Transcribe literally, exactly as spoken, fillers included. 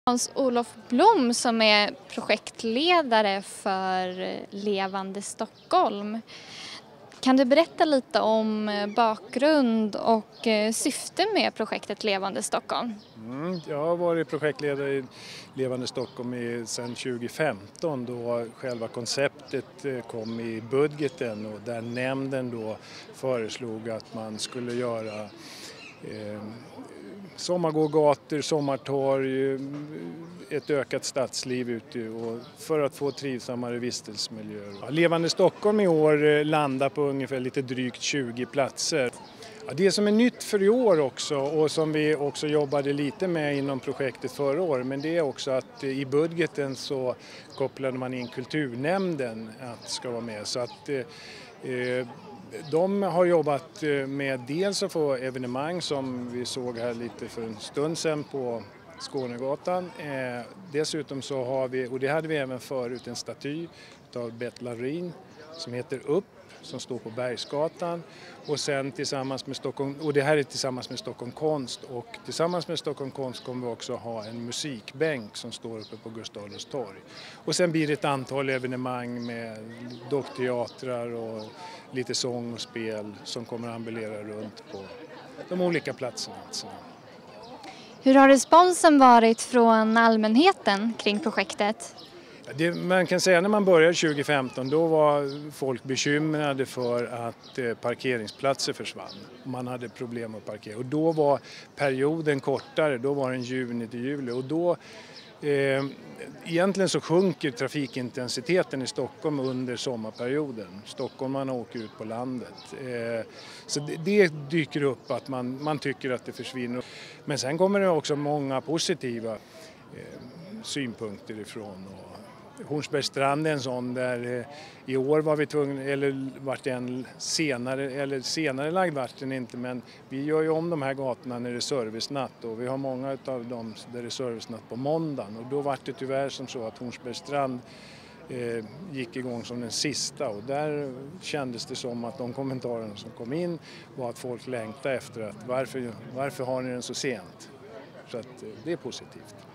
Hans-Olof Blom som är projektledare för Levande Stockholm. Kan du berätta lite om bakgrund och syfte med projektet Levande Stockholm? Mm, jag har varit projektledare i Levande Stockholm i, sedan tjugo femton då själva konceptet kom i budgeten och där nämnden då föreslog att man skulle göra eh, sommargågator, sommartorg, ett ökat stadsliv ute och för att få trivsammare vistelsemiljöer. Levande Stockholm i år landar på ungefär lite drygt tjugo platser. Ja, det som är nytt för i år också och som vi också jobbade lite med inom projektet förra året, men det är också att i budgeten så kopplade man in kulturnämnden att ska vara med. Så att eh, de har jobbat med dels att få evenemang som vi såg här lite för en stund sedan på Skånegatan. Eh, dessutom så har vi, och det hade vi även förut, en staty av Beth Laurin som heter Upp, som står på Bergsgatan och sen tillsammans med Stockholm, och det här är tillsammans med Stockholm Konst, och tillsammans med Stockholm Konst kommer vi också ha en musikbänk som står uppe på Gustav Adolfs torg. Och sen blir det ett antal evenemang med dockteatrar och lite sång och spel som kommer att ambulera runt på de olika platserna. Alltså. Hur har responsen varit från allmänheten kring projektet? Det man kan säga när man började tjugo femton, då var folk bekymrade för att eh, parkeringsplatser försvann. Man hade problem att parkera och då var perioden kortare, då var den juni till juli och då eh, egentligen så sjunker trafikintensiteten i Stockholm under sommarperioden. Stockholmarna åker ut på landet. Eh, så det, det dyker upp att man, man tycker att det försvinner. Men sen kommer det också många positiva eh, synpunkter ifrån. Och Hornsbergsstrand är en sån där eh, i år var vi tvungna, eller vart en senare, eller senare lagd vart den inte, men vi gör ju om de här gatorna när det är servicenatt och vi har många av dem där det är servicenatt på måndagen och då var det tyvärr som så att Hornsbergsstrand eh, gick igång som den sista och där kändes det som att de kommentarerna som kom in var att folk längtade efter att varför, varför har ni den så sent? Så att eh, det är positivt.